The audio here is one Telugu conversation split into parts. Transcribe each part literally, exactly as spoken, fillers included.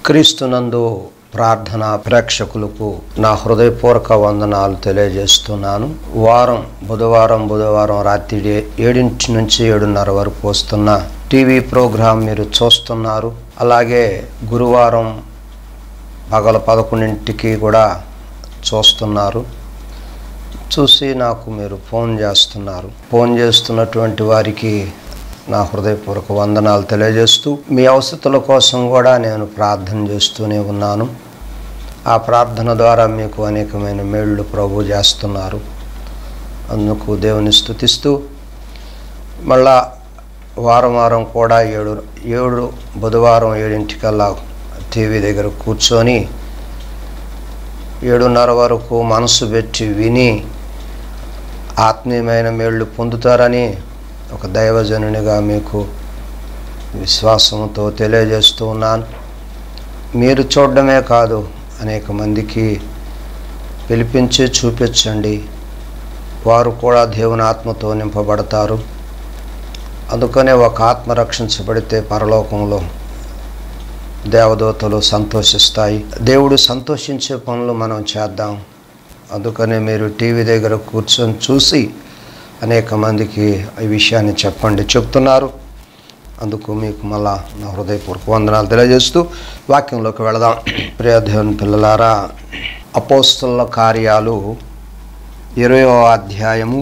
క్రీస్తునందు ప్రార్థనా ప్రేక్షకులకు నా హృదయపూర్వక వందనాలు తెలియజేస్తున్నాను. వారం బుధవారం బుధవారం రాత్రి ఏడింటి నుంచి ఏడున్నర వరకు వస్తున్న టీవీ ప్రోగ్రాం మీరు చూస్తున్నారు. అలాగే గురువారం పగల పదకొండింటికి కూడా చూస్తున్నారు. చూసి నాకు మీరు ఫోన్ చేస్తున్నారు. ఫోన్ చేస్తున్నటువంటి వారికి నా హృదయపూర్వక వందనాలు తెలియజేస్తూ మీ అవసరతల కోసం కూడా నేను ప్రార్థన చేస్తూనే ఉన్నాను. ఆ ప్రార్థన ద్వారా మీకు అనేకమైన మేళ్ళు ప్రభు చేస్తున్నారు. అందుకు దేవుని స్తుతిస్తూ మళ్ళా వారం వారం కూడా ఏడు ఏడు బుధవారం ఏడింటికల్లా టీవీ దగ్గర కూర్చొని ఏడున్నర వరకు మనసు పెట్టి విని ఆత్మీయమైన మేళ్ళు పొందుతారని ఒక దైవజనునిగా మీకు విశ్వాసంతో తెలియజేస్తూ ఉన్నాను. మీరు చూడడమే కాదు, అనేక మందికి పిలిపించి చూపించండి. వారు కూడా దేవుని ఆత్మతో నింపబడతారు. అందుకనే ఒక ఆత్మ రక్షించబడితే పరలోకంలో దేవదూతలు సంతోషిస్తాయి. దేవుడు సంతోషించే పనులు మనం చేద్దాం. అందుకనే మీరు టీవీ దగ్గర కూర్చొని చూసి అనేక మందికి ఈ విషయాన్ని చెప్పండి చెప్తున్నారు. అందుకు మీకు మళ్ళా నా హృదయపూర్వక వందనాలు తెలియజేస్తూ వాక్యంలోకి వెళదాం. ప్రియ దేవుని పిల్లలారా, అపోస్తలుల కార్యాలు ఇరవయో అధ్యాయము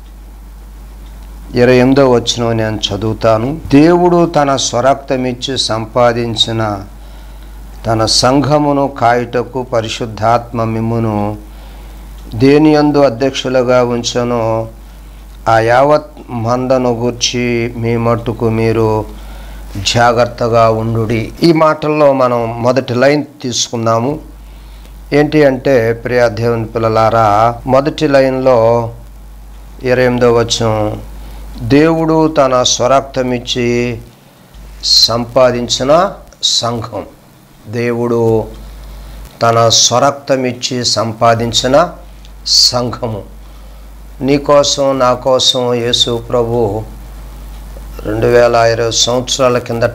ఇరవై ఎనిమిదో వచనం నేను చదువుతాను. దేవుడు తన స్వరక్తమిచ్చి సంపాదించిన తన సంఘమును కాయుటకు పరిశుద్ధాత్మ మిమ్మును దేనియందు అధ్యక్షులుగా ఉంచెనో ఆ యావత్ మందను గూర్చి మీ మట్టుకు మీరు జాగ్రత్తగా ఉండుడి. ఈ మాటల్లో మనం మొదటి లైన్ తీసుకుందాము. ఏంటి అంటే, ప్రియ దేవుని పిల్లలారా, మొదటి లైన్లో ఇరవై ఎనిమిదో వచనం, దేవుడు తన స్వరక్తమిచ్చి సంపాదించిన సంఘం. దేవుడు తన స్వరక్తమిచ్చి సంపాదించిన సంఘము. నీ కోసం నా కోసం యేసు ప్రభు రెండు వేల ఇరవై సంవత్సరాల కిందట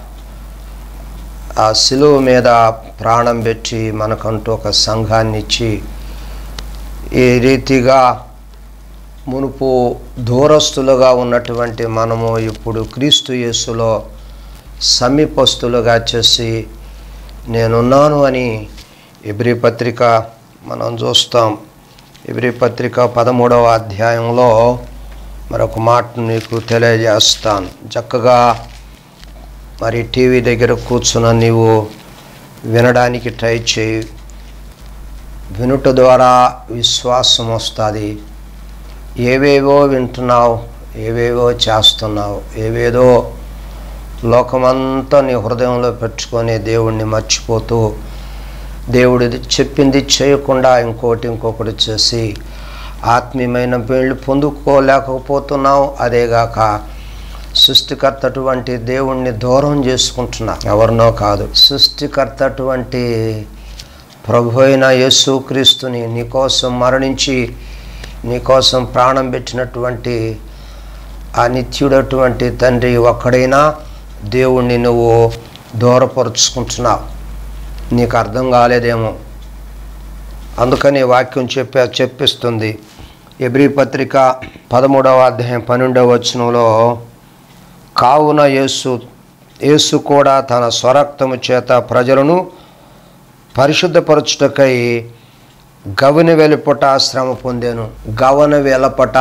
ఆ సిలువ మీద ప్రాణం పెట్టి మనకంటూ ఒక సంఘాన్ని ఇచ్చి, ఈ రీతిగా మునుపు దూరస్తులుగా ఉన్నటువంటి మనము ఇప్పుడు క్రీస్తు యేసులో సమీపస్తులుగా చేసి నేనున్నాను అని ఎబ్రీ పత్రిక మనం చూస్తాం. ఎబ్రీ పత్రిక పదమూడవ అధ్యాయంలో మరొక మాట మీకు తెలియజేస్తాను. చక్కగా మరి టీవీ దగ్గర కూర్చున్న నీవు వినడానికి ట్రై చేయి. వినుట ద్వారా విశ్వాసం వస్తుంది. ఏవేవో వింటున్నావు, ఏవేవో చేస్తున్నావు, ఏవేదో లోకమంతా నీ హృదయంలో పెట్టుకొని దేవుణ్ణి మర్చిపోతూ దేవుడు చెప్పింది చేయకుండా ఇంకోటి ఇంకొకటి చేసి ఆత్మీయమైన మేళ్ళు పొందుకోలేకపోతున్నావు. అదేగాక సృష్టికర్త అటువంటి దేవుణ్ణి దూరం చేసుకుంటున్నా. ఎవరినో కాదు, సృష్టికర్త అటువంటి ప్రభు అయిన యేసుక్రీస్తుని నీకోసం మరణించి నీకోసం ప్రాణం పెట్టినటువంటి ఆ నిత్యుడటువంటి తండ్రి ఒక్కడైనా దేవుణ్ణి నువ్వు దూరపరుచుకుంటున్నావు. నీకు అర్థం కాలేదేమో, అందుకని వాక్యం చెప్పే చెప్పిస్తుంది. ఎబ్రీ పత్రిక పదమూడవ అధ్యాయం పన్నెండవ వచనంలో, కావున యేసు యేసు కూడా తన స్వరక్తము చేత ప్రజలను పరిశుద్ధపరచుటకై గవని వెలుపట శ్రమ పొందెను. గవని వెలపట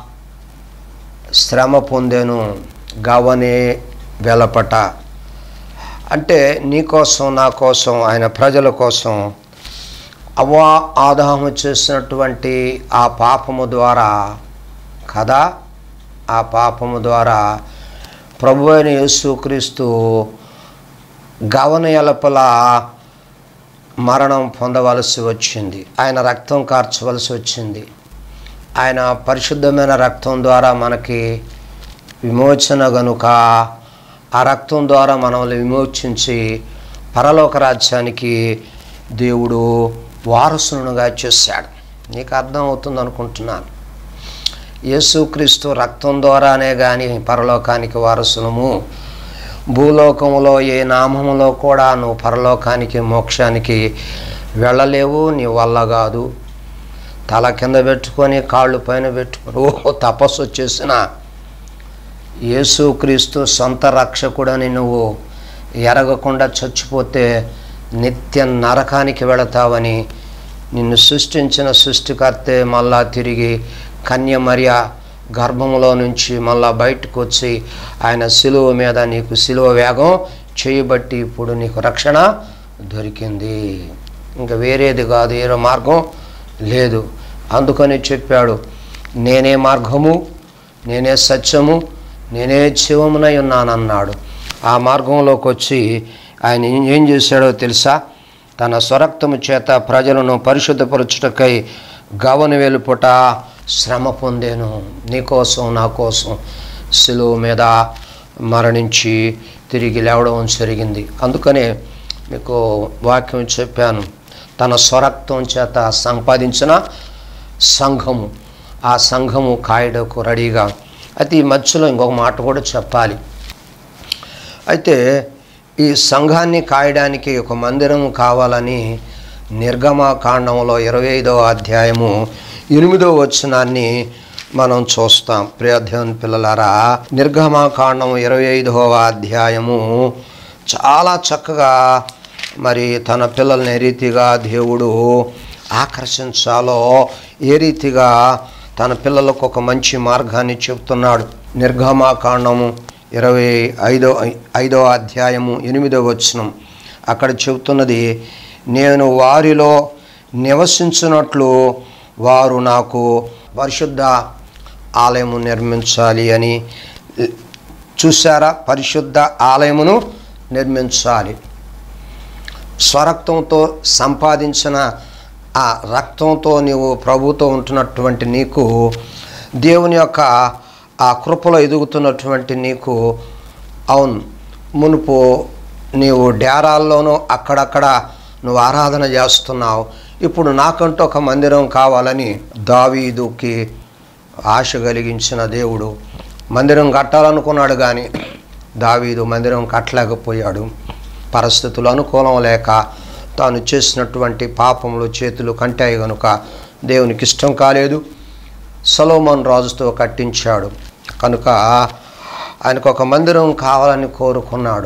శ్రమ పొందెను. గవని వెలపట అంటే నీకోసం నా కోసం, ఆయన ప్రజల కోసం అవ్వా ఆదాము చేసినటువంటి ఆ పాపము ద్వారా కదా, ఆ పాపము ద్వారా ప్రభు అయిన యేసుక్రీస్తు గవన ఎలపల మరణం పొందవలసి వచ్చింది. ఆయన రక్తం కార్చవలసి వచ్చింది. ఆయన పరిశుద్ధమైన రక్తం ద్వారా మనకి విమోచన గనుక ఆ రక్తం ద్వారా మనల్ని విమోచించి పరలోక రాజ్యానికి దేవుడు వారసునుగా చేశాడు. నీకు అర్థం అవుతుంది అనుకుంటున్నాను. యేసుక్రీస్తు రక్తం ద్వారానే కానీ పరలోకానికి వారసులము భూలోకంలో ఏ నామములో కూడా నువ్వు పరలోకానికి మోక్షానికి వెళ్ళలేవు, నీ వల్ల కాదు. తల కింద పెట్టుకొని కాళ్ళు పైన పెట్టుకొని ఓ తపస్సు చేసిన యేసుక్రీస్తు సొంత రక్షకుడని నువ్వు ఎరగకుండా చచ్చిపోతే నిత్య నరకానికి వెళతావని నిన్ను సృష్టించిన సృష్టికర్తే మళ్ళా తిరిగి కన్య మరియ గర్భంలో నుంచి మళ్ళా బయటకు వచ్చి ఆయన శిలువ మీద నీకు శిలువ వేగం చేయబట్టి ఇప్పుడు నీకు రక్షణ దొరికింది. ఇంకా వేరేది కాదు, వేరే మార్గం లేదు. అందుకని చెప్పాడు, నేనే మార్గము, నేనే సత్యము, నేనే జీవమునై ఉన్నానన్నాడు. ఆ మార్గంలోకి వచ్చి ఆయన ఏం చేశాడో తెలుసా? తన స్వరక్తము చేత ప్రజలను పరిశుద్ధపరచుటకై గవను వెలుపుట శ్రమ పొందేను. నీకోసం నా కోసం శిలువ మీద మరణించి తిరిగి లేవడం జరిగింది. అందుకనే మీకు వాక్యం చెప్పాను, తన స్వరక్తం చేత సంపాదించిన సంఘము, ఆ సంఘము కాయడకు రెడీగా. అయితే ఈ మధ్యలో ఇంకొక మాట కూడా చెప్పాలి. అయితే ఈ సంఘాన్ని కాయడానికి ఒక మందిరం కావాలని నిర్గమకాండంలో ఇరవై ఐదవ అధ్యాయము ఎనిమిదవ వచనాన్ని మనం చూస్తాం. ప్రియ దేవుని పిల్లలారా, నిర్గమకాండం ఇరవై ఐదవ అధ్యాయము చాలా చక్కగా మరి తన పిల్లల్ని ఏ రీతిగా దేవుడు ఆకర్షించాలో, ఏ రీతిగా తన పిల్లలకు ఒక మంచి మార్గాన్ని చెప్తున్నాడు. నిర్గమకాండము ఇరవై ఐదో ఐదవ అధ్యాయము ఎనిమిదవ వచనం అక్కడ చెబుతున్నది, నేను వారిలో నివసించినట్లు వారు నాకు పరిశుద్ధ ఆలయము నిర్మించాలి అని. చూసారా? పరిశుద్ధ ఆలయమును నిర్మించాలి. స్వరక్తంతో సంపాదించిన ఆ రక్తంతో నీవు ప్రభుతో ఉంటున్నటువంటి నీకు, దేవుని యొక్క ఆ కృపలో ఎదుగుతున్నటువంటి నీకు, అవును మునుపు నీవు డేరాల్లోనూ అక్కడక్కడ నువ్వు ఆరాధన చేస్తున్నావు, ఇప్పుడు నాకంటూ ఒక మందిరం కావాలని దావీదుకి ఆశ కలిగించిన దేవుడు మందిరం కట్టాలనుకున్నాడు. కానీ దావీదు మందిరం కట్టలేకపోయాడు. పరిస్థితులు అనుకూలం లేక తాను చేసినటువంటి పాపములు చేతులు కంటాయి కనుక దేవునికి ఇష్టం కాలేదు. సొలొమోను రాజుతో కట్టించాడు కనుక ఆయనకు ఒక మందిరం కావాలని కోరుకున్నాడు.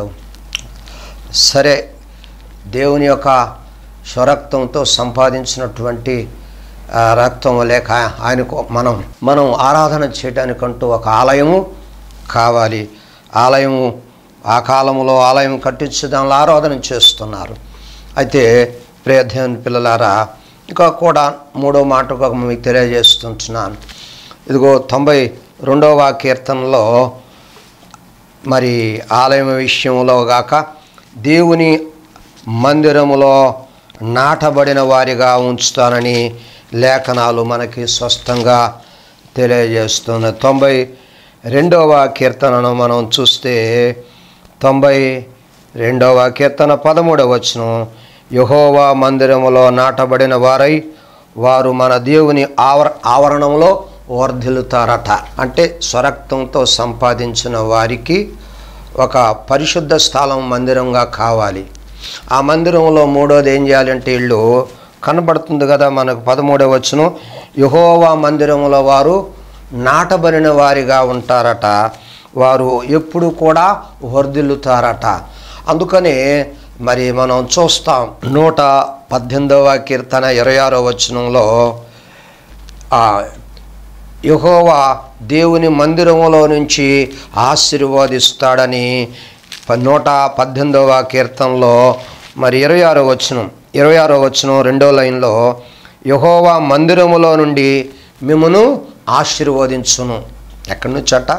సరే, దేవుని యొక్క స్వరక్తంతో సంపాదించినటువంటి రక్తం లేక ఆయనకు మనం మనం ఆరాధన చేయడానికంటూ ఒక ఆలయము కావాలి. ఆలయము ఆ కాలంలో ఆలయం కట్టించి దానిలో ఆరాధన చేస్తున్నారు. అయితే ప్రియ దేవుని పిల్లలారా, ఇంకా కూడా మూడో మాటగా మీకు తెలియజేస్తుంటున్నాను. ఇదిగో తొంభై రెండవ కీర్తనలో మరి ఆలయం విషయంలో గాక దేవుని మందిరములో నాటబడిన వారిగా ఉంచుతానని లేఖనాలు మనకి స్పష్టంగా తెలియజేస్తుంది. తొంభై రెండవ కీర్తనను మనం చూస్తే తొంభై రెండవ కీర్తన పదమూడవ వచనం, యెహోవా మందిరములో నాటబడిన వారై వారు మన దేవుని ఆవర ఆవరణంలో వర్ధిల్లుతారట. అంటే స్వరక్తంతో సంపాదించిన వారికి ఒక పరిశుద్ధ స్థలం మందిరంగా కావాలి. ఆ మందిరంలో మూడోది ఏం చేయాలంటే ఇల్లు కనబడుతుంది కదా మనకు పదమూడవ వచనం, యెహోవా మందిరములో వారు నాటబడిన వారిగా ఉంటారట, వారు ఎప్పుడు కూడా వర్ధిల్లుతారట. అందుకనే మరి మనం చూస్తాం నూట పద్దెనిమిదవ కీర్తన ఇరవై ఆరో వచనంలో యెహోవా దేవుని మందిరములో నుంచి ఆశీర్వదిస్తాడని నూట పద్దెనిమిదవ కీర్తనలో మరి ఇరవై ఆరో వచనం ఇరవై ఆరో వచనం రెండో లైన్లో, యెహోవా మందిరములో నుండి మిమ్మును ఆశీర్వదించును. ఎక్కడి నుంచట?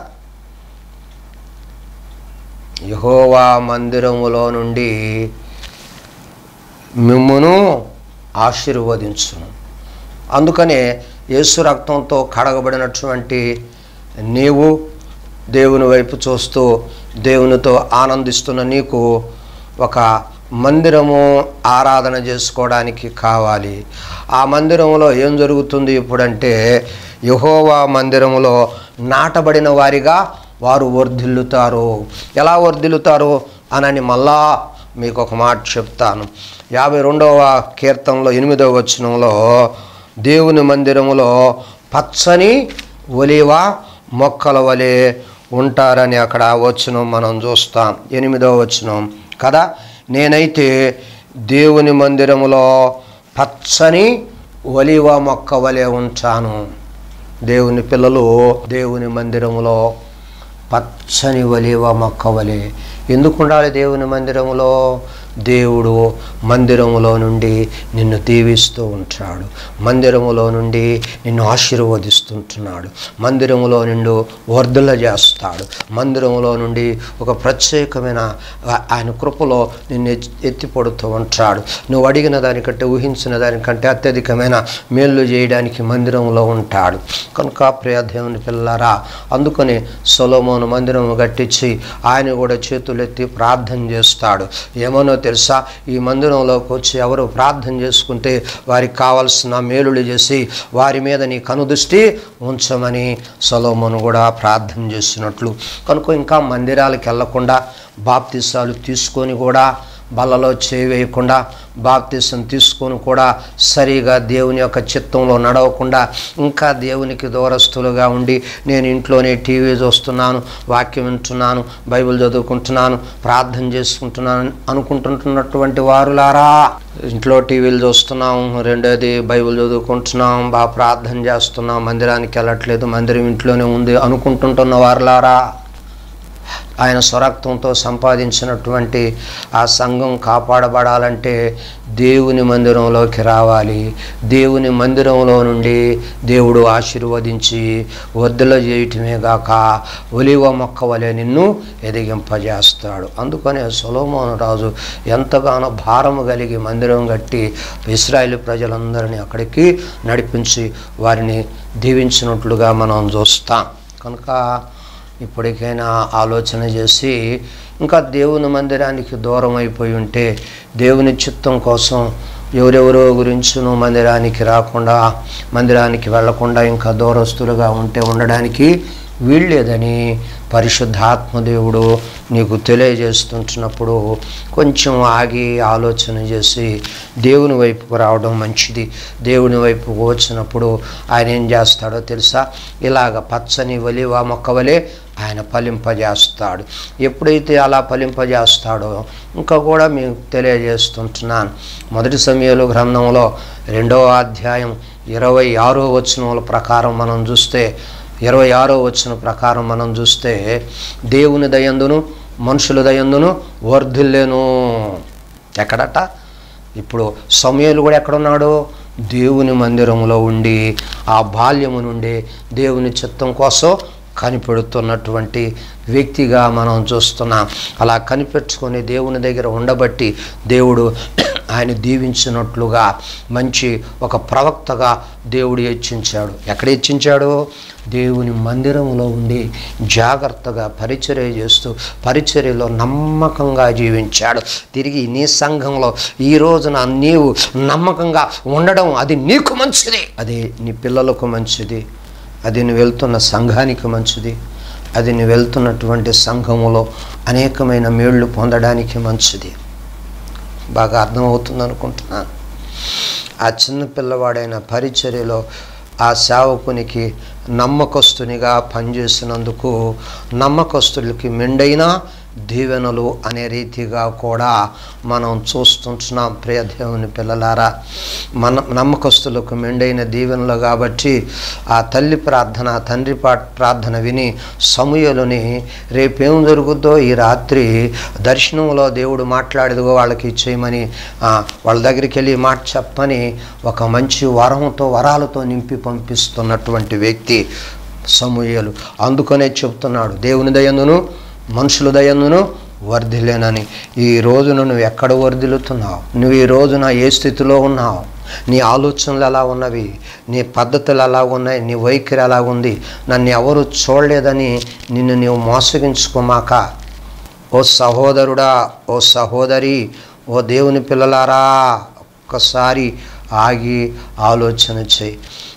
యెహోవా మందిరములో నుండి మిమ్మును ఆశీర్వదించును. అందుకనే యేసు రక్తంతో కడగబడినటువంటి నీవు దేవుని వైపు చూస్తూ దేవునితో ఆనందిస్తున్న నీకు ఒక మందిరము ఆరాధన చేసుకోవడానికి కావాలి. ఆ మందిరంలో ఏం జరుగుతుంది ఇప్పుడంటే, యెహోవా మందిరములో నాటబడిన వారిగా వారు వర్ధిల్లుతారు. ఎలా వర్ధిల్లుతారు అనని మళ్ళా మీకు ఒక మాట చెప్తాను. యాభై రెండవ కీర్తనలో ఎనిమిదవ వచనంలో దేవుని మందిరములో పచ్చని ఒలీవ మొక్కల వలె ఉంటారని అక్కడ వచనం మనం చూస్తాం. ఎనిమిదవ వచనం కదా, నేనైతే దేవుని మందిరములో పచ్చని ఒలీవ మొక్క వలె ఉంటాను. దేవుని పిల్లలు దేవుని మందిరములో పచ్చని ఒలీవ మొక్క వలె ఎందుకు ఉండాలి? దేవుని మందిరములో దేవుడు మందిరములో నుండి నిన్ను దీవిస్తూ ఉంటాడు. మందిరములో నుండి నిన్ను ఆశీర్వదిస్తుంటున్నాడు. మందిరములో నిన్ను వర్ధల చేస్తాడు. మందిరములో నుండి ఒక ప్రత్యేకమైన ఆయన కృపలో నిన్ను ఎత్తిపడుతూ ఉంటాడు. నువ్వు అడిగిన దానికంటే ఊహించిన దానికంటే అత్యధికమైన మేలు చేయడానికి మందిరంలో ఉంటాడు. కనుక ప్రియ దేవుని పిల్లలారా, అందుకని సొలొమోను మందిరము కట్టించి ఆయన కూడా చేతులెత్తి ప్రార్థన చేస్తాడు. ఏమనో తెలుసా, ఈ మందిరంలోకి వచ్చి ఎవరు ప్రార్థన చేసుకుంటే వారికి కావలసిన మేలులు చేసి వారి మీద నీ కనుదృష్టి ఉంచమని సొలొమోను కూడా ప్రార్థన చేసినట్లు. కనుక ఇంకా మందిరాలకు వెళ్లకుండా బాప్తిసాలు తీసుకొని కూడా బల్లలో చేయవేయకుండా బాప్తిసం తీసుకొని కూడా సరిగా దేవుని యొక్క చిత్తంలో నడవకుండా ఇంకా దేవునికి దూరస్తులుగా ఉండి నేను ఇంట్లోనే టీవీ చూస్తున్నాను, వాక్యం వింటున్నాను, బైబిల్ చదువుకుంటున్నాను, ప్రార్థన చేసుకుంటున్నాను అనుకుంటున్నటువంటి వారులారా, ఇంట్లో టీవీలు చూస్తున్నాం, రెండోది బైబిల్ చదువుకుంటున్నాం, బాగా ప్రార్థన చేస్తున్నాం, మందిరానికి వెళ్ళట్లేదు, మందిరం ఇంట్లోనే ఉంది అనుకుంటుంటున్న వారులారా, ఆయన స్వరక్తంతో సంపాదించినటువంటి ఆ సంఘం కాపాడబడాలంటే దేవుని మందిరంలోకి రావాలి. దేవుని మందిరంలో నుండి దేవుడు ఆశీర్వదించి వర్ధల చేయటమే గాక ఒలీవ మొక్క వలె నిన్ను ఎదిగింపజేస్తాడు. అందుకనే సొలొమోను రాజు ఎంతగానో భారము కలిగి మందిరం కట్టి ఇశ్రాయేలు ప్రజలందరినీ అక్కడికి నడిపించి వారిని దీవించినట్లుగా మనం చూస్తాం. కనుక ఇప్పటికైనా ఆలోచన చేసి ఇంకా దేవుని మందిరానికి దూరం అయిపోయి ఉంటే దేవుని చిత్తం కోసం ఎవరెవరో గురించును మందిరానికి రాకుండా మందిరానికి వెళ్లకుండా ఇంకా దూరస్తులుగా ఉంటే ఉండడానికి వీల్లేదని పరిశుద్ధాత్మదేవుడు నీకు తెలియజేస్తుంటున్నప్పుడు కొంచెం ఆగి ఆలోచన చేసి దేవుని వైపుకు రావడం మంచిది. దేవుని వైపుకు వచ్చినప్పుడు ఆయన ఏం చేస్తాడో తెలుసా, ఇలాగ పచ్చని ఒలీవ మొక్క వలె ఆయన ఫలింపజేస్తాడు. ఎప్పుడైతే అలా ఫలింపజేస్తాడో ఇంకా కూడా మీకు తెలియజేస్తుంటున్నాను. మొదటి సమూయేలు గ్రంథంలో రెండవ అధ్యాయం ఇరవై ఆరో వచనముల ప్రకారం మనం చూస్తే ఇరవై ఆరో వచనం ప్రకారం మనం చూస్తే దేవుని దయందును మనుషుల దయందును వర్ధిల్లేను. ఎక్కడట? ఇప్పుడు సమూయేలు కూడా ఎక్కడున్నాడు? దేవుని మందిరంలో ఉండి ఆ బాల్యము నుండి దేవుని చిత్తం కోసం కనిపెడుతున్నటువంటి వ్యక్తిగా మనం చూస్తున్నాం. అలా కనిపెట్టుకొని దేవుని దగ్గర ఉండబట్టి దేవుడు ఆయన దీవించినట్లుగా మంచి ఒక ప్రవక్తగా దేవుడు హెచ్చించాడు. ఎక్కడ హెచ్చించాడు? దేవుని మందిరంలో ఉండి జాగ్రత్తగా పరిచర్య చేస్తూ పరిచర్యలో నమ్మకంగా జీవించాడు. తిరిగి నీ సంఘంలో ఈ రోజున నీవు నమ్మకంగా ఉండడం అది నీకు మంచిది, అది నీ పిల్లలకు మంచిది, అది నువ్వు వెళ్తున్న సంఘానికి మంచిది, అది నువ్వు వెళ్తున్నటువంటి సంఘములో అనేకమైన మేళ్ళు పొందడానికి మంచిది. బాగా అర్థమవుతుంది అనుకుంటున్నాను. ఆ చిన్న పిల్లవాడైన పరిచర్యలో ఆ సేవకునికి నమ్మకస్తునిగా పనిచేసినందుకు నమ్మకస్తులకి మెండైన దీవెనలు అనే రీతిగా కూడా మనం చూస్తుంటున్నాం. ప్రియ దేవుని పిల్లలారా, మన నమ్మకస్తులకు మెండైన దీవెనలు కాబట్టి ఆ తల్లి ప్రార్థన తండ్రి ప్రార్థన విని సమూయేలుని రేపేం జరుగుద్దో ఈ రాత్రి దర్శనంలో దేవుడు మాట్లాడేదిగో వాళ్ళకి ఇచ్చేయమని వాళ్ళ దగ్గరికి వెళ్ళి మాట చెప్పని ఒక మంచి వరంతో వరాలతో నింపి పంపిస్తున్నటువంటి వ్యక్తి సమూయేలు. అందుకనే చెప్తున్నాడు, దేవుని దయందును మనుషుల దయందును వర్ధిల్లేనని. ఈ రోజున నువ్వు ఎక్కడ వర్ధిల్లుతున్నావు? నువ్వు ఈ రోజున ఏ స్థితిలో ఉన్నావు? నీ ఆలోచనలు ఎలా ఉన్నవి? నీ పద్ధతులు ఎలా ఉన్నాయి? నీ వైఖరి ఎలా ఉంది? నన్ను ఎవరు చూడలేదని నిన్ను నీవు మోసగించుకోమాక. ఓ సహోదరుడా, ఓ సహోదరి, ఓ దేవుని పిల్లలారా, ఒక్కసారి ఆగి ఆలోచన చేయి.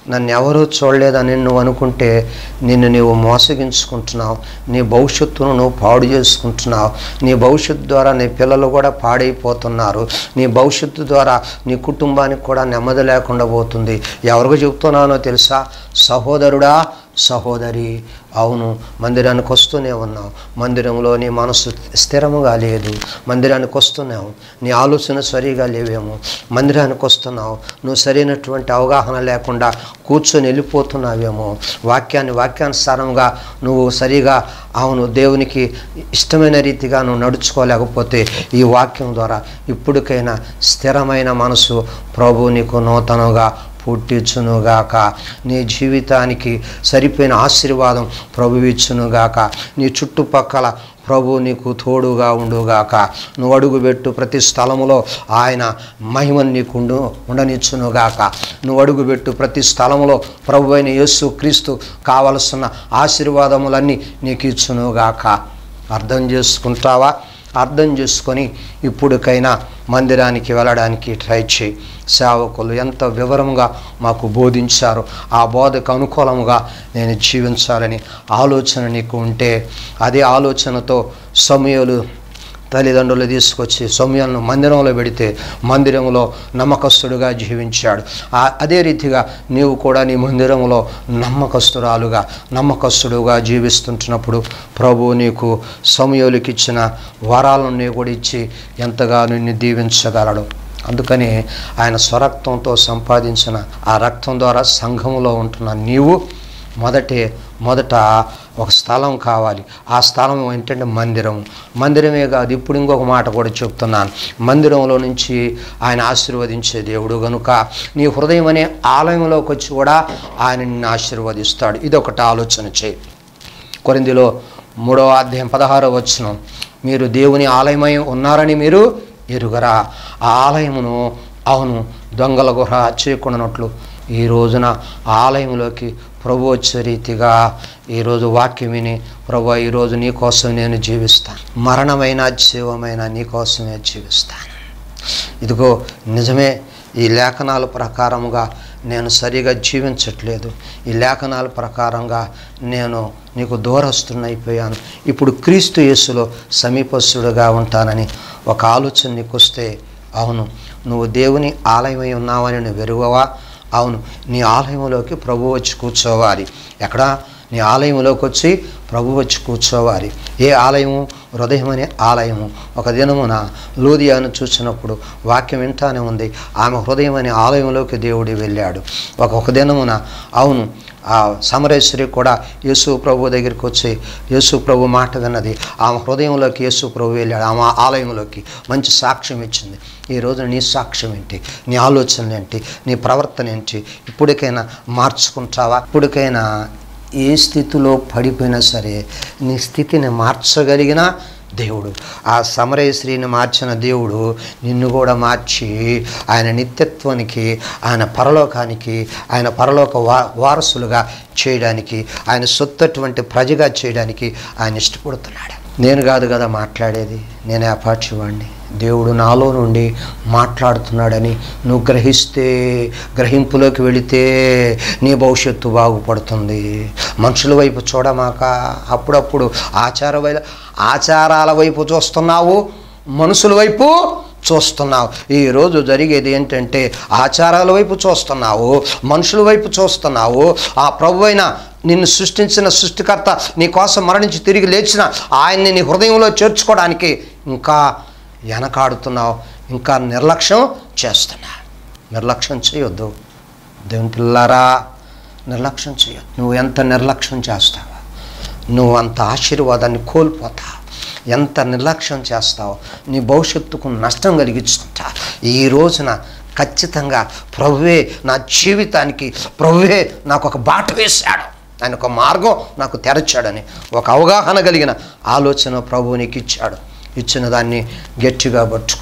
నన్ను ఎవరూ చూడలేదని నువ్వు అనుకుంటే నిన్ను నీవు మోసగించుకుంటున్నావు. నీ భవిష్యత్తును నువ్వు పాడు చేసుకుంటున్నావు. నీ భవిష్యత్తు ద్వారా నీ పిల్లలు కూడా పాడైపోతున్నారు. నీ భవిష్యత్తు ద్వారా నీ కుటుంబానికి కూడా నెమ్మది లేకుండా పోతుంది. ఎవరికి చెప్తున్నానో తెలుసా? సహోదరుడా, సహోదరి, అవును, మందిరానికి వస్తూనే ఉన్నావు. మందిరంలో నీ మనసు స్థిరముగా లేదు. మందిరానికి వస్తున్నావు, నీ ఆలోచన సరిగా లేవేమో. మందిరానికి వస్తున్నావు, నువ్వు సరైనటువంటి అవగాహన లేకుండా కూర్చొని వెళ్ళిపోతున్నావేమో. వాక్యాన్ని వాక్యానుసారంగా నువ్వు సరిగా, అవును, దేవునికి ఇష్టమైన రీతిగా నువ్వు నడుచుకోలేకపోతే ఈ వాక్యం ద్వారా ఇప్పటికైనా స్థిరమైన మనసు ప్రభు నీకు నూతనంగా పుట్టించునుగాక. నీ జీవితానికి సరిపోయిన ఆశీర్వాదం ప్రభు ఇచ్చునుగాక. నీ చుట్టుపక్కల ప్రభు నీకు తోడుగా ఉండుగాక. నువ్వు అడుగుపెట్టు ప్రతి స్థలములో ఆయన మహిమను నీకు ఉండు ఉండనిచ్చునుగాక. నువ్వు అడుగుపెట్టు ప్రతి స్థలములో ప్రభు అయిన యేసు క్రీస్తు కావలసిన ఆశీర్వాదములన్నీ నీకు ఇచ్చునుగాక. అర్థం చేసుకుంటావా? అర్థం చేసుకొని ఇప్పటికైనా మందిరానికి వెళ్ళడానికి ట్రై చేయి. సేవకులు ఎంత వివరంగా మాకు బోధించారు. ఆ బోధకు అనుకూలంగా నేను జీవించాలని ఆలోచన నీకు ఉంటే అదే ఆలోచనతో సమూయేలు తల్లిదండ్రులు తీసుకొచ్చి సమూయేలును మందిరంలో పెడితే మందిరంలో నమ్మకస్తుడుగా జీవించాడు. అదే రీతిగా నీవు కూడా నీ మందిరంలో నమ్మకస్తురాలుగా నమ్మకస్తుడుగా జీవిస్తుంటున్నప్పుడు ప్రభు నీకు సమూయేలుకి ఇచ్చిన వరాలను నీవు కూడా ఇచ్చి ఎంతగానో నిన్ను దీవించగలడు. అందుకని ఆయన స్వరక్తంతో సంపాదించిన ఆ రక్తం ద్వారా సంఘములో ఉంటున్న నీవు మొదటే మొదట ఒక స్థలం కావాలి. ఆ స్థలం ఏంటంటే మందిరం. మందిరమే కాదు, ఇప్పుడు ఇంకొక మాట కూడా చెప్తున్నాను. మందిరంలో నుంచి ఆయన ఆశీర్వదించే దేవుడు కనుక నీ హృదయం అనే ఆలయంలోకి వచ్చి కూడా ఆయన నిన్ను ఆశీర్వదిస్తాడు. ఇదొకటి ఆలోచన చేయి. కొరింథీలో మూడవ అధ్యాయం పదహారవ వచనం, మీరు దేవుని ఆలయమై ఉన్నారని మీరు ఎరుగరా? ఆ ఆలయమును, అవును, దొంగల గుహ చేయకుండానట్లు ఈ రోజున ఆలయంలోకి ప్రభు వచ్చే రీతిగా ఈరోజు వాక్యం విని, ప్రభు ఈరోజు నీ కోసం నేను జీవిస్తాను, మరణమైన జీవమైన నీ కోసమే జీవిస్తాను. ఇదిగో నిజమే, ఈ లేఖనాల ప్రకారముగా నేను సరిగా జీవించట్లేదు. ఈ లేఖనాల ప్రకారంగా నేను నీకు దూరస్తున్నైపోయాను. ఇప్పుడు క్రీస్తు యేసులో సమీపస్తుడుగా ఉంటానని ఒక ఆలోచన నీకు వస్తే, అవును, నువ్వు దేవుని ఆలయమై ఉన్నావని నువ్వు ఎరుగవా? అవును, నీ ఆలయంలోకి ప్రభు వచ్చి కూర్చోవాలి. ఎక్కడ? నీ ఆలయంలోకి వచ్చి ప్రభు వచ్చి కూర్చోవాలి. ఏ ఆలయము? హృదయం అనే ఆలయము. ఒక దినమున లూదియాను చూసినప్పుడు వాక్యం వింటానే ఉంది, ఆమె హృదయం అనే ఆలయంలోకి దేవుడు వెళ్ళాడు. ఒక ఒక దినమున, అవును, ఆ సమరేశ్వరి కూడా యేసు ప్రభు దగ్గరికి వచ్చి యేసు ప్రభు మాట విన్నది. ఆమె హృదయంలోకి యేసు ప్రభు వెళ్ళాడు, ఆమె ఆలయంలోకి మంచి సాక్ష్యం ఇచ్చింది. ఈరోజు నీ సాక్ష్యం ఏంటి? నీ ఆలోచనలు ఏంటి? నీ ప్రవర్తన ఏంటి? ఇప్పటికైనా మార్చుకుంటావా? ఇప్పటికైనా ఏ స్థితిలో పడిపోయినా సరే నీ స్థితిని మార్చగలిగిన దేవుడు, ఆ సమరయ స్త్రీని మార్చిన దేవుడు నిన్ను కూడా మార్చి ఆయన నిత్యత్వానికి, ఆయన పరలోకానికి, ఆయన పరలోక వా వారసులుగా చేయడానికి, ఆయన సొత్తటువంటి ప్రజగా చేయడానికి ఆయన ఇష్టపడుతున్నాడు. నేను కాదు కదా మాట్లాడేది, నేనే అపార్చివాడిని. దేవుడు నాలో నుండి మాట్లాడుతున్నాడని నువ్వు గ్రహిస్తే, గ్రహింపులోకి వెళితే నీ భవిష్యత్తు బాగుపడుతుంది. మనుషుల వైపు చూడమాక. అప్పుడప్పుడు ఆచార వై ఆచారాల వైపు చూస్తున్నావు, మనుషుల వైపు చూస్తున్నావు. ఈరోజు జరిగేది ఏంటంటే ఆచారాల వైపు చూస్తున్నావు, మనుషుల వైపు చూస్తున్నావు. ఆ ప్రభు అయిన నిన్ను సృష్టించిన సృష్టికర్త నీ కోసం మరణించి తిరిగి లేచిన ఆయన్ని నీ హృదయంలో చేర్చుకోవడానికి ఇంకా వెనకాడుతున్నావు, ఇంకా నిర్లక్ష్యం చేస్తున్నావు. నిర్లక్ష్యం చేయొద్దు దేవుని పిల్లారా, నిర్లక్ష్యం చేయొద్దు. నువ్వు ఎంత నిర్లక్ష్యం చేస్తావో నువ్వు అంత ఆశీర్వాదాన్ని కోల్పోతావు. ఎంత నిర్లక్ష్యం చేస్తావో నీ భవిష్యత్తుకు నష్టం కలిగించుకుంటా. ఈ రోజున ఖచ్చితంగా ప్రభువే నా జీవితానికి, ప్రభువే నాకు ఒక బాట వేశాడు, ఆయన ఒక మార్గం నాకు తెరచాడని ఒక అవగాహన కలిగిన ఆలోచన ప్రభువు నీకు ఇచ్చాడు. ఇచ్చిన దాన్ని గట్టిగా పట్టుకో.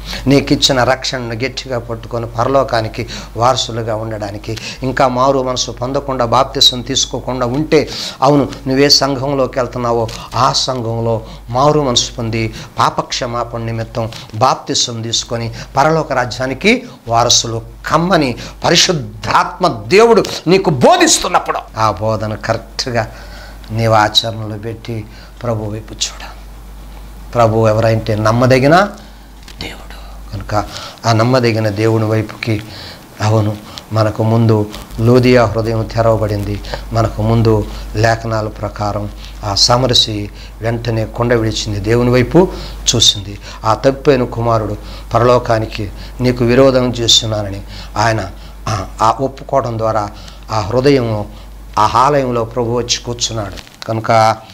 నీకు ఇచ్చిన రక్షణను గట్టిగా పట్టుకొని పరలోకానికి వారసులుగా ఉండడానికి, ఇంకా మారు మనసు పొందకుండా బాప్తిసం తీసుకోకుండా ఉంటే, అవును నువ్వే సంఘంలోకి వెళ్తున్నావో ఆ సంఘంలో మారు మనసు పొంది పాపక్షమాపణ నిమిత్తం బాప్తిసం తీసుకొని పరలోక రాజ్యానికి వారసులు కమ్మని పరిశుద్ధాత్మ దేవుడు నీకు బోధిస్తున్నప్పుడు ఆ బోధన కరెక్ట్గా నీవు ఆచరణలో పెట్టి ప్రభు వైపు చూడ. ప్రభు ఎవరైతే నమ్మదగిన దేవుడు కనుక ఆ నమ్మదగిన దేవుని వైపుకి, అవును మనకు ముందు లూదియా హృదయం తెరవబడింది. మనకు ముందు లేఖనాల ప్రకారం ఆ సమరసి వెంటనే కొండ విడిచింది, దేవుని వైపు చూసింది. ఆ తప్పిపోయిన కుమారుడు పరలోకానికి నీకు విరోధం చేస్తున్నానని ఆయన ఆ ఒప్పుకోవడం ద్వారా ఆ హృదయం ఆ ఆలయంలో ప్రభు వచ్చి కూర్చున్నాడు. కనుక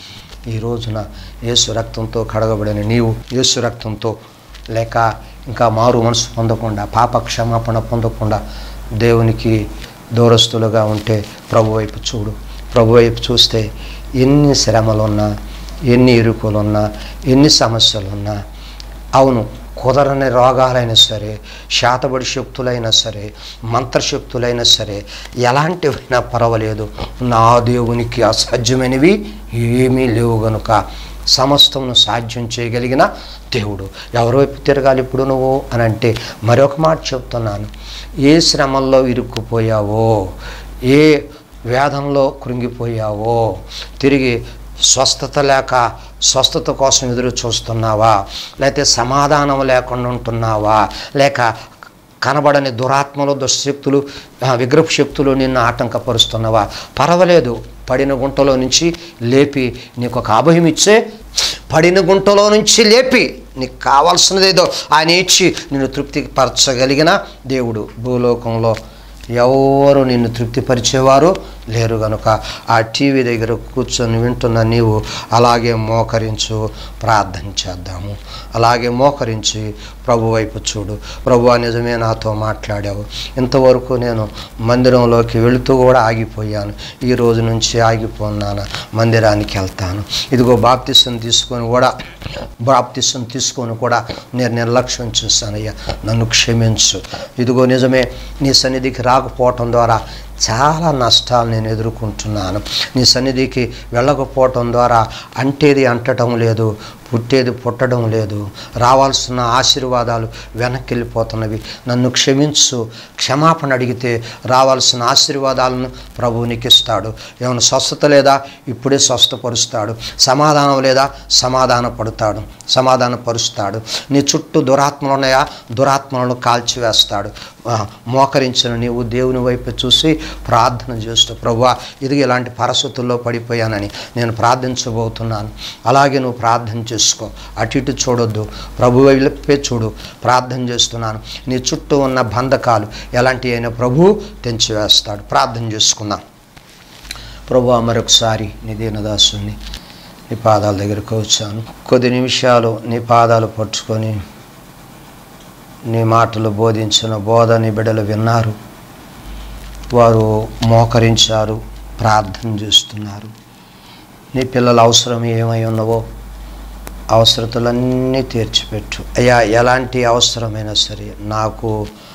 ఈ రోజున యేసు రక్తంతో కడగబడిన నీవు యేసు రక్తంతో లేక ఇంకా మారు మనసు పొందకుండా పాప క్షమాపణ పొందకుండా దేవునికి దూరస్తులుగా ఉంటే ప్రభు వైపు చూడు. ప్రభు వైపు చూస్తే ఎన్ని శ్రమలున్నా, ఎన్ని ఇరుకులున్నా, ఎన్ని సమస్యలున్నా, అవును కుదరని రోగాలైనా సరే, శాతబడి శక్తులైనా సరే, మంత్రశక్తులైనా సరే, ఎలాంటివైనా పర్వాలేదు, నా దేవునికి అసాధ్యమైనవి ఏమీ లేవు. గనుక సమస్తమును సాధ్యం చేయగలిగిన దేవుడు. ఎవరి వైపు తిరగాలి ఇప్పుడు నువ్వు అని అంటే మరొక మాట చెప్తున్నాను. ఏ శ్రమల్లో ఇరుక్కుపోయావో, ఏ వేదంలో కృంగిపోయావో, తిరిగి స్వస్థత లేక స్వస్థత కోసం ఎదురు చూస్తున్నావా, లేకపోతే సమాధానం లేకుండా ఉంటున్నావా, లేక కనబడని దురాత్మలు దుశ్శక్తులు విగ్రహ శక్తులు నిన్ను ఆటంకపరుస్తున్నావా, పర్వాలేదు, పడిన గుంటలో నుంచి లేపి నీకు ఒక అభయం ఇచ్చే, పడిన గుంటలో నుంచి లేపి నీకు కావాల్సినదేదో ఆయన ఇచ్చి నిన్ను తృప్తిపరచగలిగిన దేవుడు. భూలోకంలో ఎవరు నిన్ను తృప్తిపరిచేవారు లేరు. కనుక ఆ టీవీ దగ్గర కూర్చొని వింటున్న నీవు అలాగే మోకరించు, ప్రార్థన చేద్దాము. అలాగే మోకరించి ప్రభు వైపు చూడు. ప్రభువా నిజమే నాతో మాట్లాడావు, ఇంతవరకు నేను మందిరంలోకి వెళుతూ కూడా ఆగిపోయాను, ఈ రోజు నుంచి ఆగిపోన్నాను, మందిరానికి వెళ్తాను. ఇదిగో బాప్తిసం తీసుకొని కూడా బాప్తిసం తీసుకొని కూడా నేను నిర్లక్ష్యం చేశానయ్యా, నన్ను క్షమించు. ఇదిగో నిజమే నీ సన్నిధికి రాకపోవటం ద్వారా చాలా నష్టాలు నేను ఎదుర్కొంటున్నాను. నీ సన్నిధికి వెళ్ళకపోవటం ద్వారా అంటేది అంటడం లేదు, పుట్టేది పుట్టడం లేదు, రావాల్సిన ఆశీర్వాదాలు వెనక్కి వెళ్ళిపోతున్నవి, నన్ను క్షమించు. క్షమాపణ అడిగితే రావాల్సిన ఆశీర్వాదాలను ప్రభువు నీకు ఇస్తాడు. ఏమైనా స్వస్థత లేదా ఇప్పుడే స్వస్థపరుస్తాడు, సమాధానం లేదా సమాధాన పడతాడు, సమాధాన పరుస్తాడు. నీ చుట్టూ దురాత్మలు ఉన్నాయా, దురాత్మలను కాల్చివేస్తాడు. మోకరించిన నీవు దేవుని వైపు చూసి ప్రార్థన చేస్తూ, ప్రభువా ఇది ఇలాంటి పరిస్థితుల్లో పడిపోయానని నేను ప్రార్థించబోతున్నాను. అలాగే నువ్వు ప్రార్థన చేసుకో, అటు ఇటు చూడొద్దు, ప్రభు వైపే చూడు. ప్రార్థన చేస్తున్నాను, నీ చుట్టూ ఉన్న బంధకాలు ఎలాంటి అయినా ప్రభు తెంచివేస్తాడు. ప్రార్థన చేసుకున్నాం. ప్రభువా మరొకసారి నీ దీనదాసుని నీ పాదాల దగ్గరకు వచ్చాను. కొద్ది నిమిషాలు నీ పాదాలు పట్టుకొని నీ మాటలు బోధించిన బోధ నీ బిడ్డలు విన్నారు, వారు మోకరించారు, ప్రార్థన చేస్తున్నారు. నీ పిల్లల అవసరం ఏమై ఉన్నవో అవసరతలన్నీ తీర్చిపెట్టు అయ్యా. ఎలాంటి అవసరమైనా సరే, నాకు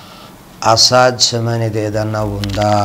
అసాధ్యమైనది ఏదన్నా ఉందా,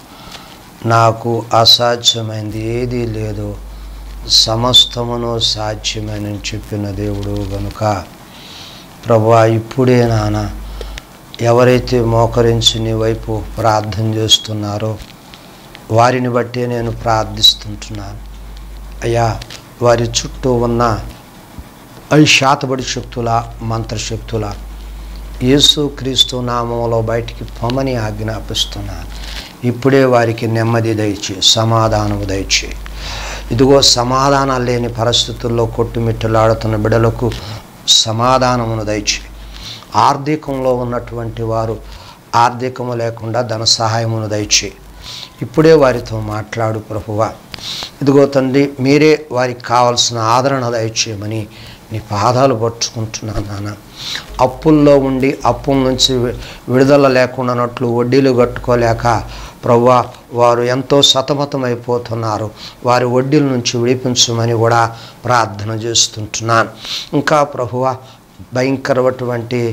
నాకు అసాధ్యమైనది ఏదీ లేదు, సమస్తమును సాధ్యమని చెప్పిన దేవుడు గనుక ప్రభువా ఇప్పుడే నాన్న ఎవరైతే మోకరించి నీ వైపు ప్రార్థన చేస్తున్నారో వారిని బట్టే నేను ప్రార్థిస్తుంటున్నాను అయ్యా. వారి చుట్టూ ఉన్న అవి శాతబడి శక్తుల మంత్రశక్తుల యేసు క్రీస్తు నామములో బయటికి పొమ్మని ఆజ్ఞాపిస్తున్నాను. ఇప్పుడే వారికి నెమ్మది దయచే, సమాధానము దయచే. ఇదిగో సమాధానాలు లేని పరిస్థితుల్లో కొట్టుమిట్టలాడుతున్న బిడ్డలకు సమాధానమును దయచే. ఆర్థికంలో ఉన్నటువంటి వారు ఆర్థికము లేకుండా ధన సహాయమును దయచే. ఇప్పుడే వారితో మాట్లాడు ప్రభువా. ఇదిగో తండ్రి, మీరే వారికి కావాల్సిన ఆదరణ దయచేయమని నీ పాదాలు పట్టుకుంటున్నాను నాన్న. అప్పుల్లో ఉండి అప్పుల నుంచి విడుదల లేకుండానట్లు వడ్డీలు కట్టుకోలేక ప్రభువా వారు ఎంతో సతమతమైపోతున్నారు, వారి వడ్డీల నుంచి విడిపించమని కూడా ప్రార్థన చేస్తుంటున్నాను. ఇంకా ప్రభువా భయంకరమైనటువంటి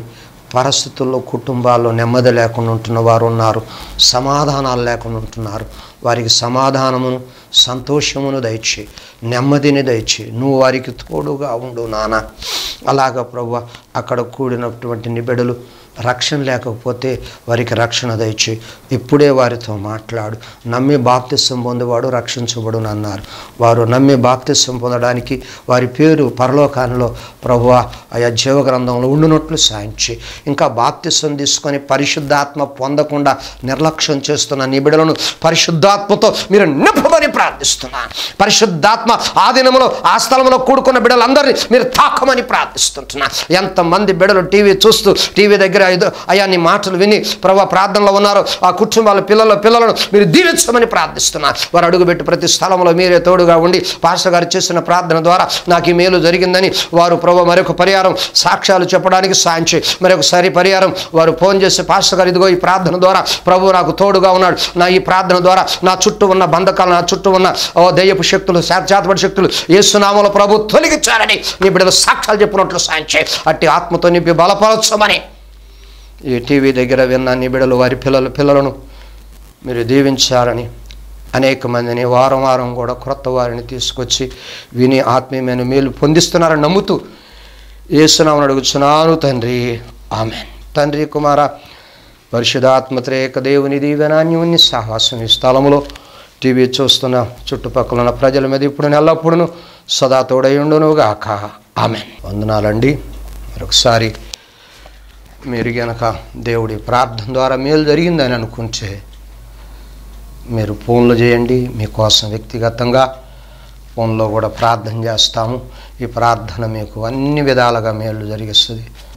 పరిస్థితుల్లో కుటుంబాల్లో నెమ్మది లేకుండా ఉంటున్న వారు ఉన్నారు, సమాధానాలు లేకుండా ఉంటున్నారు. వారికి సమాధానమును సంతోషమును దయచేయి, నెమ్మదిని దయచేయి. నువ్వు వారికి తోడుగా ఉండు నాన్న. అలాగ ప్రభువా అక్కడ కూడినటువంటి నిబిడలు రక్షణ లేకపోతే వారికి రక్షణ దయచేయి. ఇప్పుడే వారితో మాట్లాడు. నమ్మి బాప్తిసం పొందేవాడు రక్షించబడును అన్నారు. వారు నమ్మి బాప్తిసం పొందడానికి వారి పేరు పరలోకంలో ప్రభువా ఆయా జీవ గ్రంథంలో ఉండునట్లు సాయించి, ఇంకా బాప్తిసం తీసుకొని పరిశుద్ధాత్మ పొందకుండా నిర్లక్ష్యం చేస్తున్న నిబిడలను పరిశుద్ధాత్మతో మీరు నింపమని ప్రార్థిస్తున్నా. పరిశుద్ధాత్మ ఆ దినములో ఆ స్థలంలో కూడుకున్న బిడ్డలందరినీ మీరు తాకమని ప్రార్థిస్తుంటున్నా. ఎంతమంది బిడ్డలు టీవీ చూస్తూ టీవీ దగ్గర అయ్యా నీ మాటలు విని ప్రభా ప్రార్థనలో ఉన్నారు, ఆ కుటుంబాల పిల్లల పిల్లలను మీరు దీవించమని ప్రార్థిస్తున్నారు. వారు అడుగుపెట్టి ప్రతి స్థలంలో మీరే తోడుగా ఉండి పాస్టర్ గారు చేసిన ప్రార్థన ద్వారా నాకు ఈ మేలు జరిగిందని వారు ప్రభా మరొక పరిహారం సాక్ష్యాలు చెప్పడానికి సాయించి మరొకసారి పరిహారం వారు ఫోన్ చేసి పాస్టర్ గారు ఇదిగో ఈ ప్రార్థన ద్వారా ప్రభు నాకు తోడుగా ఉన్నాడు, నా ఈ ప్రార్థన ద్వారా నా చుట్టూ ఉన్న బంధకాలు నా చుట్టూ ఉన్న ఓ దయ్యపు శక్తులు చేతబడి శక్తులు యేసునామములో ప్రభు తొలగించారని నీ బిడ్డలు సాక్ష్యాలు చెప్పినట్లు సాయించి అట్టి ఆత్మతో నింపి బలపరచమని ఈ టీవీ దగ్గర విన్న నీ బిడ్డలు వారి పిల్లల పిల్లలను మీరు దీవించారని అనేక మందిని వారం వారం కూడా క్రొత్త వారిని తీసుకొచ్చి విని ఆత్మీయమైన మేలు పొందిస్తున్నారని నమ్ముతూ యేసునామమున అడుగుచున్నాను తండ్రి, ఆమేన్. తండ్రి కుమార పరిశుద్ధాత్మత్రేక దేవుని దీవెనాన్యుని సహవాసం ఈ స్థలంలో టీవీ చూస్తున్న చుట్టుపక్కల ఉన్న ప్రజల మీద ఇప్పుడు ఎల్లప్పుడూ సదా తోడయుండును గాక, ఆమేన్. వందనాలండి. మరొకసారి మీరు గనక దేవుడి ప్రార్థన ద్వారా మేలు జరిగిందని అనుకుంటే మీరు ఫోన్లు చేయండి. మీకోసం వ్యక్తిగతంగా ఫోన్లో కూడా ప్రార్థన చేస్తాము. ఈ ప్రార్థన మీకు అన్ని విధాలుగా మేలు జరిగిస్తుంది.